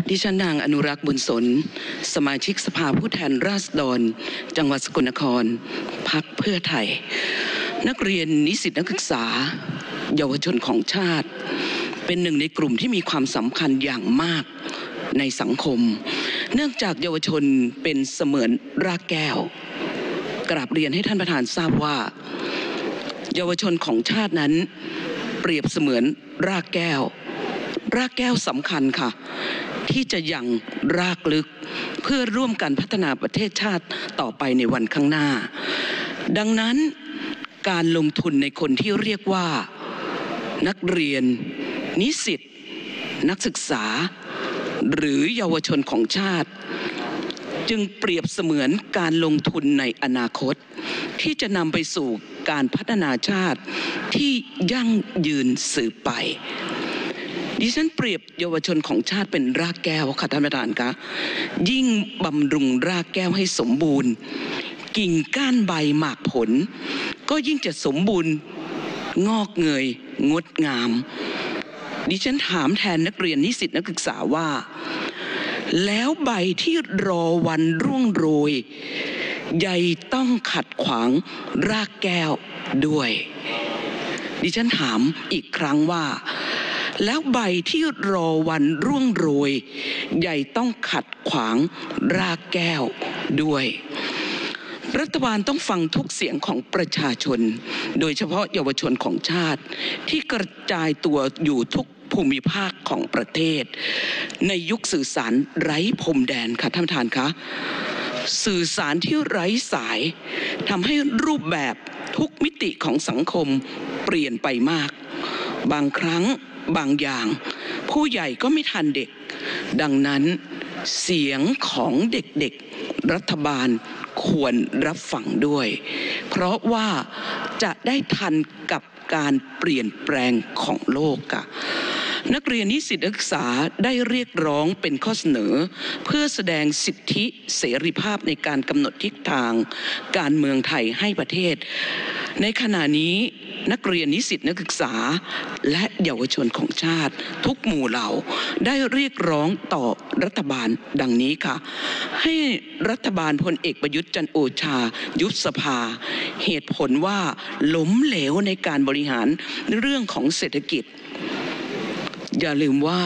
ดิฉันนางอนุรักษ์บุญสนสมาชิกสภาผู้แทนราษฎรจังหวัดสกลนครพรรคเพื่อไทยนักเรียนนิสิตนักศึกษาเยาวชนของชาติเป็นหนึ่งในกลุ่มที่มีความสำคัญอย่างมากในสังคมเนื่องจากเยาวชนเป็นเสมือนรากแก้วกราบเรียนให้ท่านประธานทราบว่าเยาวชนของชาตินั้นเปรียบเสมือนรากแก้วสำคัญค่ะที่จะยังรากลึกเพื่อร่วมกันพัฒนาประเทศชาติต่อไปในวันข้างหน้าดังนั้นการลงทุนในคนที่เรียกว่านักเรียนนิสิตนักศึกษาหรือเยาวชนของชาติจึงเปรียบเสมือนการลงทุนในอนาคตที่จะนำไปสู่การพัฒนาชาติที่ยั่งยืนสืบไปดิฉันเปรียบเยาวชนของชาติเป็นรากแก้วค่ะท่านประธานคะยิ่งบำรุงรากแก้วให้สมบูรณ์กิ่งก้านใบหมากผลก็ยิ่งจะสมบูรณ์งอกเงยงดงามดิฉันถามแทนนักเรียนนิสิตนักศึกษาว่าแล้วใบที่รอวันร่วงโรยใยต้องขัดขวางรากแก้วด้วยดิฉันถามอีกครั้งว่าแล้วใบที่รอวันร่วงโรยใยต้องขัดขวางรากแก้วด้วยรัฐบาลต้องฟังทุกเสียงของประชาชนโดยเฉพาะเยาวชนของชาติที่กระจายตัวอยู่ทุกภูมิภาคของประเทศในยุคสื่อสารไร้พรมแดนค่ะท่านประธานคะสื่อสารที่ไร้สายทำให้รูปแบบทุกมิติของสังคมเปลี่ยนไปมากบางครั้งบางอย่างผู้ใหญ่ก็ไม่ทันเด็กดังนั้นเสียงของเด็กๆรัฐบาลควรรับฟังด้วยเพราะว่าจะได้ทันกับการเปลี่ยนแปลงของโลกค่ะนักเรียนนิสิตนักศึกษาได้เรียกร้องเป็นข้อเสนอเพื่อแสดงสิทธิเสรีภาพในการกำหนดทิศทางการเมืองไทยให้ประเทศในขณะนี้นักเรียนนิสิตนักศึกษาและเยาวชนของชาติทุกหมู่เหล่าได้เรียกร้องต่อรัฐบาลดังนี้ค่ะให้รัฐบาลพลเอกประยุทธ์จันทร์โอชายุบสภาเหตุผลว่าล้มเหลวในการบริหารเรื่องของเศรษฐกิจอย่าลืมว่า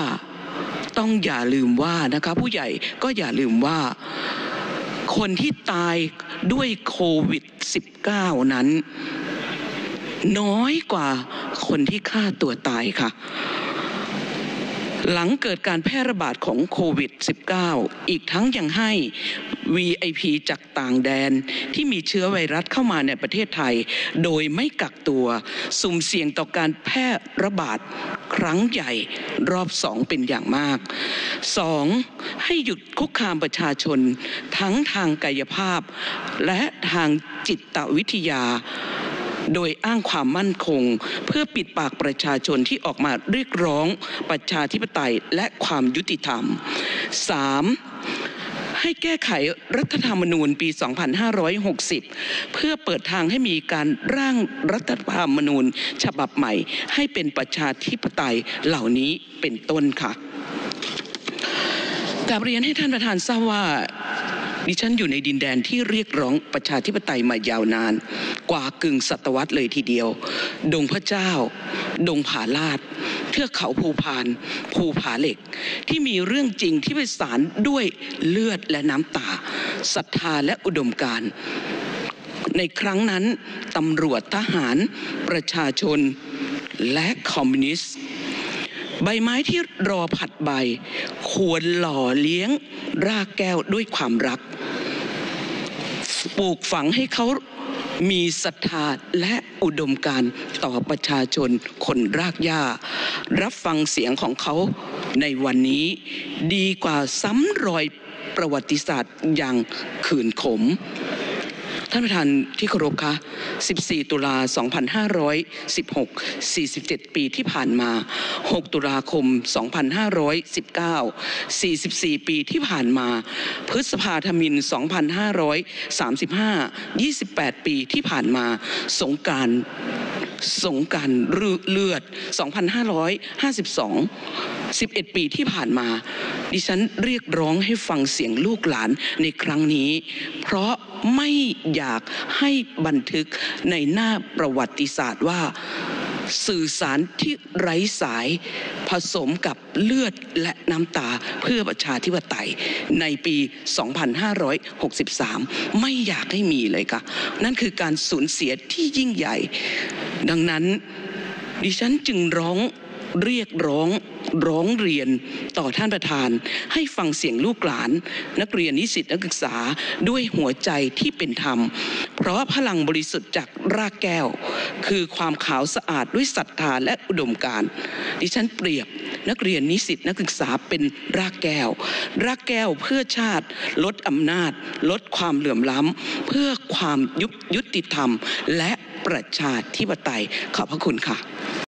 นะคะผู้ใหญ่ก็อย่าลืมว่าคนที่ตายด้วยโควิด -19 นั้นน้อยกว่าคนที่ฆ่าตัวตายค่ะหลังเกิดการแพร่ระบาดของโควิด -19 อีกทั้งยังให้ VIP จากต่างแดนที่มีเชื้อไวรัสเข้ามาในประเทศไทยโดยไม่กักตัวสุ่มเสี่ยงต่อการแพร่ระบาดครั้งใหญ่รอบ2เป็นอย่างมาก 2. ให้หยุดคุกคามประชาชนทั้งทางกายภาพและทางจิตวิทยาโดยอ้างความมั่นคงเพื่อปิดปากประชาชนที่ออกมาเรียกร้องประชาธิปไตยและความยุติธรรม 3. ให้แก้ไขรัฐธรรมนูญปี 2560 เพื่อเปิดทางให้มีการร่างรัฐธรรมนูญฉบับใหม่ให้เป็นประชาธิปไตยเหล่านี้เป็นต้นค่ะกราบเรียนให้ท่านประธานทราบว่าดิฉันอยู่ในดินแดนที่เรียกร้องประชาธิปไตยมายาวนานกว่ากึ่งศตวรรษเลยทีเดียวดงพระเจ้าดงผาลาดเทือกเขาภูพานภูผาเหล็กที่มีเรื่องจริงที่ไปสานด้วยเลือดและน้ำตาศรัทธาและอุดมการณ์ในครั้งนั้นตำรวจทหารประชาชนและคอมมิวนิสต์ใบไม้ที่รอผัดใบควรหล่อเลี้ยงรากแก้วด้วยความรักปลูกฝังให้เขามีศรัทธาและอุดมการณ์ต่อประชาชนคนรากหญ้ารับฟังเสียงของเขาในวันนี้ดีกว่าซ้ำรอยประวัติศาสตร์อย่างขื่นขมท่านประธานที่เคารพคะ14 ตุลา 2516 47 ปีที่ผ่านมา6 ตุลาคม 2519 44 ปีที่ผ่านมาพฤษภาธมิฬ 2535 28 ปีที่ผ่านมาสงกรานต์สงกรานต์เลือด 2552 11 ปีที่ผ่านมาดิฉันเรียกร้องให้ฟังเสียงลูกหลานในครั้งนี้เพราะไม่อยากให้บันทึกในหน้าประวัติศาสตร์ว่าสื่อสารที่ไร้สายผสมกับเลือดและน้ำตาเพื่อประชาธิปไตยในปี 2563 ไม่อยากให้มีเลยค่ะนั่นคือการสูญเสียที่ยิ่งใหญ่ดังนั้นดิฉันจึงเรียกร้องเรียนต่อท่านประธานให้ฟังเสียงลูกหลานนักเรียนนิสิตนักศึกษาด้วยหัวใจที่เป็นธรรมเพราะพลังบริสุทธิ์จากรากแก้วคือความขาวสะอาดด้วยศรัทธาและอุดมการณ์ดิฉันเปรียบนักเรียนนิสิตนักศึกษาเป็นรากแก้วเพื่อชาติลดอำนาจลดความเหลื่อมล้ำเพื่อความยุติธรรมและประชาธิปไตยขอบพระคุณค่ะ